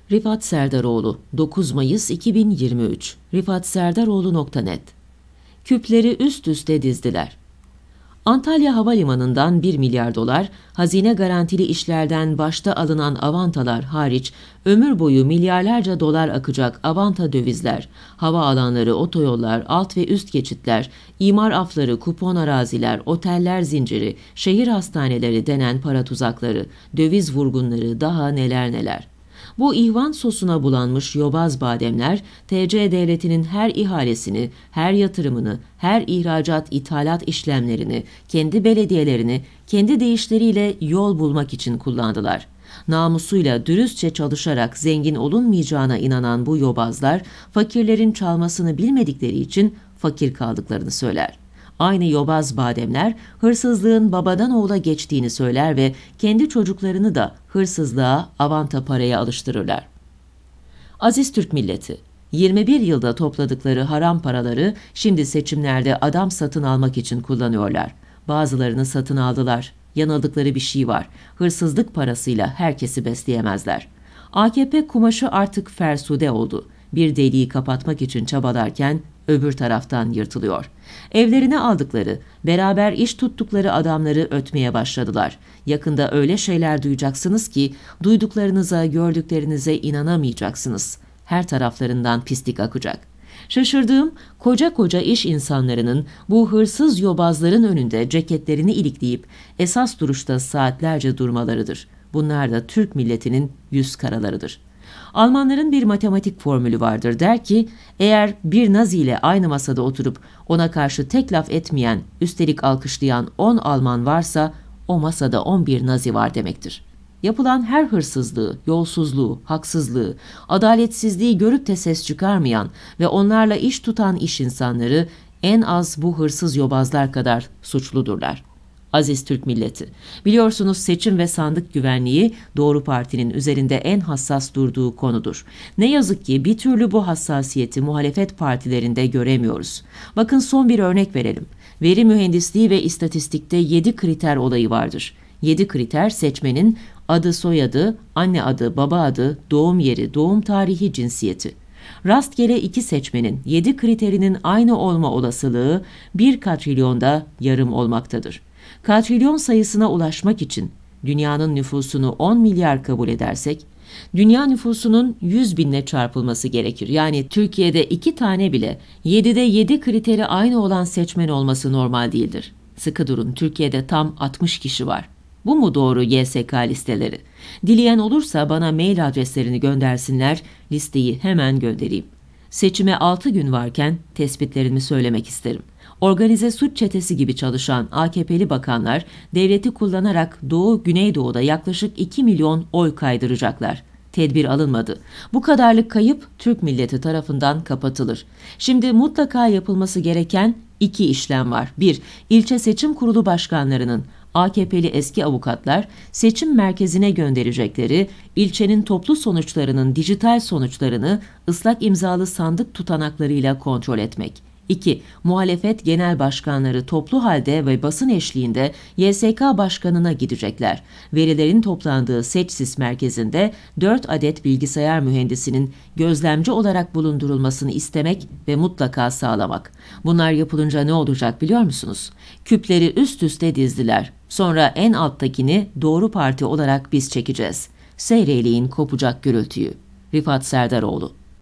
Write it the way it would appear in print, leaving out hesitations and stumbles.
Rifat Serdaroğlu, 9 Mayıs 2023, rifatserdaroğlu.net. Küpleri üst üste dizdiler. Antalya Havalimanı'ndan 1 milyar dolar, hazine garantili işlerden başta alınan avantalar hariç ömür boyu milyarlarca dolar akacak avanta dövizler, hava alanları, otoyollar, alt ve üst geçitler, imar afları, kupon araziler, oteller zinciri, şehir hastaneleri denen para tuzakları, döviz vurgunları, daha neler neler. Bu ihvan sosuna bulanmış yobaz bademler, TC Devleti'nin her ihalesini, her yatırımını, her ihracat-ithalat işlemlerini, kendi belediyelerini, kendi deyişleriyle yol bulmak için kullandılar. Namusuyla dürüstçe çalışarak zengin olunmayacağına inanan bu yobazlar, fakirlerin çalmasını bilmedikleri için fakir kaldıklarını söyler. Aynı yobaz bademler hırsızlığın babadan oğula geçtiğini söyler ve kendi çocuklarını da hırsızlığa, avanta paraya alıştırırlar. Aziz Türk milleti, 21 yılda topladıkları haram paraları şimdi seçimlerde adam satın almak için kullanıyorlar. Bazılarını satın aldılar. Yanıldıkları bir şey var. Hırsızlık parasıyla herkesi besleyemezler. AKP kumaşı artık fersude oldu. Bir deliği kapatmak için çabalarken öbür taraftan yırtılıyor. Evlerine aldıkları, beraber iş tuttukları adamları ötmeye başladılar. Yakında öyle şeyler duyacaksınız ki duyduklarınıza, gördüklerinize inanamayacaksınız. Her taraflarından pislik akacak. Şaşırdığım koca koca iş insanlarının bu hırsız yobazların önünde ceketlerini ilikleyip esas duruşta saatlerce durmalarıdır. Bunlar da Türk milletinin yüz karalarıdır. Almanların bir matematik formülü vardır, der ki, eğer bir Nazi ile aynı masada oturup ona karşı tek laf etmeyen, üstelik alkışlayan 10 Alman varsa o masada 11 Nazi var demektir. Yapılan her hırsızlığı, yolsuzluğu, haksızlığı, adaletsizliği görüp de ses çıkarmayan ve onlarla iş tutan iş insanları en az bu hırsız yobazlar kadar suçludurlar. Aziz Türk milleti, biliyorsunuz seçim ve sandık güvenliği Doğru Parti'nin üzerinde en hassas durduğu konudur. Ne yazık ki bir türlü bu hassasiyeti muhalefet partilerinde göremiyoruz. Bakın son bir örnek verelim. Veri mühendisliği ve istatistikte 7 kriter olayı vardır. 7 kriter seçmenin adı, soyadı, anne adı, baba adı, doğum yeri, doğum tarihi, cinsiyeti. Rastgele 2 seçmenin 7 kriterinin aynı olma olasılığı 1 katrilyonda yarım olmaktadır. Katrilyon sayısına ulaşmak için dünyanın nüfusunu 10 milyar kabul edersek, dünya nüfusunun 100 binle çarpılması gerekir. Yani Türkiye'de 2 tane bile 7'de 7 kriteri aynı olan seçmen olması normal değildir. Sıkı durun, Türkiye'de tam 60 kişi var. Bu mu doğru YSK listeleri? Dileyen olursa bana mail adreslerini göndersinler, listeyi hemen göndereyim. Seçime 6 gün varken tespitlerimi söylemek isterim. Organize suç çetesi gibi çalışan AKP'li bakanlar devleti kullanarak Doğu Güneydoğu'da yaklaşık 2 milyon oy kaydıracaklar. Tedbir alınmadı. Bu kadarlık kayıp Türk milleti tarafından kapatılır. Şimdi mutlaka yapılması gereken 2 işlem var. 1. İlçe seçim kurulu başkanlarının AKP'li eski avukatlar seçim merkezine gönderecekleri ilçenin toplu sonuçlarının dijital sonuçlarını ıslak imzalı sandık tutanaklarıyla kontrol etmek. 2. Muhalefet genel başkanları toplu halde ve basın eşliğinde YSK başkanına gidecekler. Verilerin toplandığı Seçsis merkezinde 4 adet bilgisayar mühendisinin gözlemci olarak bulundurulmasını istemek ve mutlaka sağlamak. Bunlar yapılınca ne olacak biliyor musunuz? Küpleri üst üste dizdiler. Sonra en alttakini Doğru Parti olarak biz çekeceğiz. Seyreleyin kopacak gürültüyü. Rifat Serdaroğlu.